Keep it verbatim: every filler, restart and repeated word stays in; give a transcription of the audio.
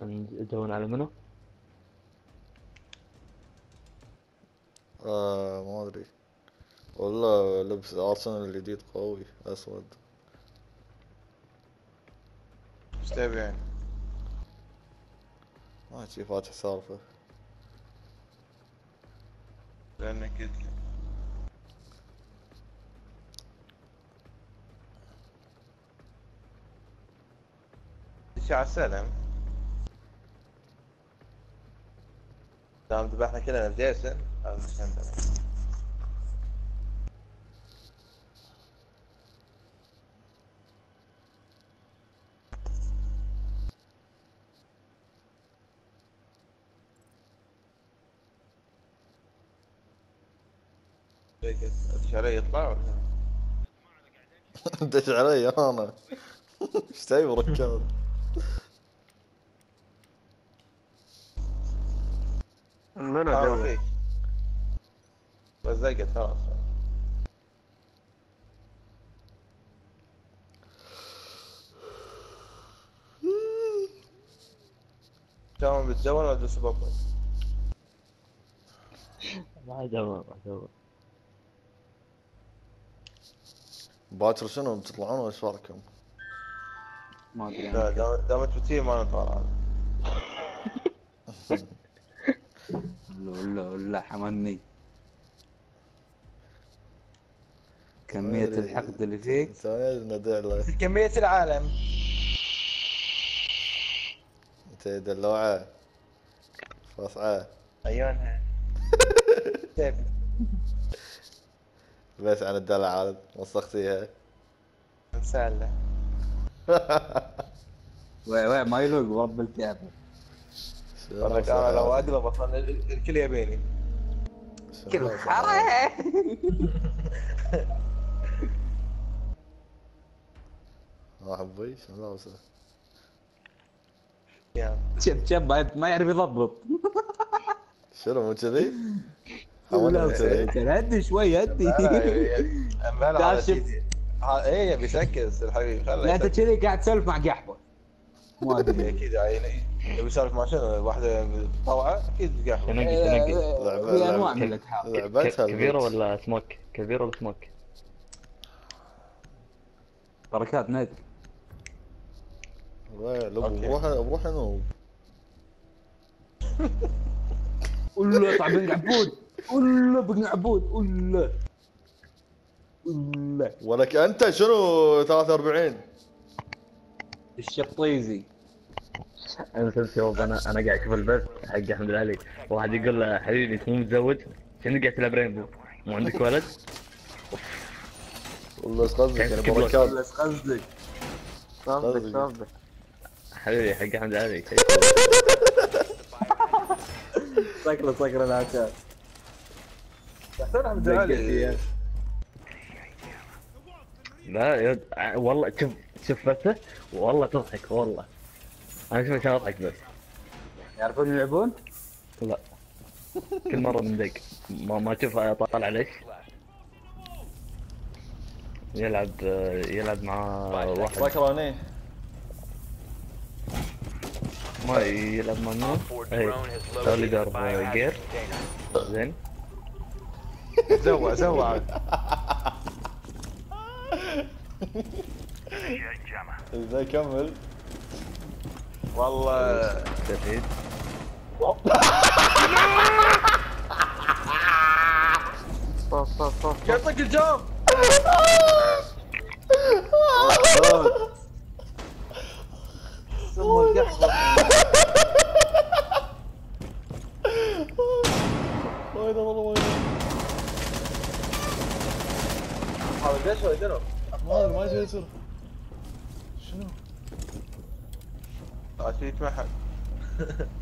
تدور على منو؟ آه ما ادري والله. لبس ارسنال الجديد قوي اسود. ايش تبي يعني؟ ما شي فاتح سالفه. لانك قلت لي ايش على السلام. دام ذبحنا كلنا بجيسون هذا مش عندنا. ايش علي يطلع ولا؟ دش علي انا. ايش تبي ركاد؟ منو اه جو؟ فيك بس زقت خلاص. شلون بتدور ولا تدوس بطل؟ ما ادور ما ادور. باكر شنو بتطلعون ولا ايش فاركم؟ ما ادري لا عنك. دام دامت بتي ما نطلع. ولا ولا حمني كمية الحقد اللي فيك. انت ندع له. كمية العالم. انت دلوعه فصعه عيونها. تبي بس عن الدلع عاد وسختيها. نساله. وي وي ما يلوق ورب الكعبة. فرك انا لو اقلب اصلا الكل يبيني. كل خرا. راح ابوي شنو لابسه؟ يا شب شب ما يعرف يضبط. شنو مو كذي؟ حمد لا مو كذي؟ كان هدي شوي هدي. امبلا على شيء. ايه يبي يسكز الحبيب خله. لا انت كذي قاعد تسولف مع قحبه. ما ادري اكيد يعني يبي يسولف مع شنو واحده طوعه اكيد قاعد. تنقي تنقي. في انواع من الاتحاد. لعبتها كبيرة ولا سموك؟ كبيرة ولا سموك؟ بركات نادي. بروح بروح نوب. ولا طع بن عبود. ولا بن عبود ولا ولا ولك انت شنو ثلاثة وأربعين؟ الشطيزي. انا شوف شوف انا انا قاعد اشوف البث حق احمد العلي، واحد يقول له حبيبي انت مو متزوج؟ شنو قاعد تلعب رينبو؟ مو عندك ولد؟ والله ايش قصدك يعني كيف بركات؟ ايش قصدك؟ قصدك قصدك حبيبي حق احمد العلي. سكره سكره العشاء. يحتاج احمد علي. لا يد... والله شوف شوف بثه والله تضحك والله. انا شوف عشان اضحك بس. يعرفون يلعبون؟ لا كل مره مندق ما ما اشوف طالع ليش يلعب يلعب مع واحد ذكراني ما يلعب مع منو؟ اي اللي دار جير زين. زوع زوع. ازاي كمل؟ والله تفيد صوت صوت صوت. يعطيك الجام. سمو القحبه. وايد والله وايد. هذا ليش هو شنو؟ ما ادري ما ادري ايش يصير. شنو؟ عشان يتمحل.